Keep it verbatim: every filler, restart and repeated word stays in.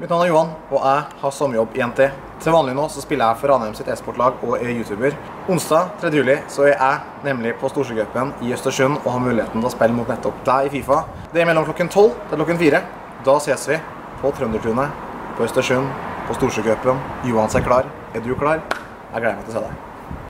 Mitt navn er Johan, og jeg har sommerjobb i N T. Til vanlig nå så spiller jeg for Ranheim sitt e-sportlag og er YouTuber. Onsdag tredje juli så er jeg nemlig på Storsjøcupen i Østersund og har muligheten til å spille mot nettopp deg i FIFA. Det er mellom klokken tolv til klokken fire. Da ses vi på Trøndertunet, på Østersund, på Storsjøcupen. Johan er klar. Er du klar? Jeg gleder meg til å se deg.